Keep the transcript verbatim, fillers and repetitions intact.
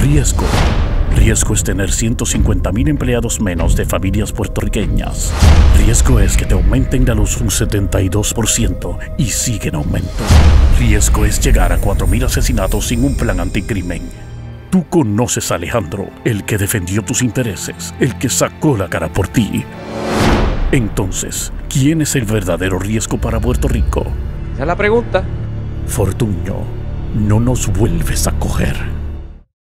Riesgo. Riesgo es tener ciento cincuenta mil empleados menos de familias puertorriqueñas. Riesgo es que te aumenten la luz un setenta y dos por ciento y sigue en aumento. Riesgo es llegar a cuatro mil asesinatos sin un plan anticrimen. Tú conoces a Alejandro, el que defendió tus intereses, el que sacó la cara por ti. Entonces, ¿quién es el verdadero riesgo para Puerto Rico? Esa es la pregunta. Fortuño, no nos vuelves a coger.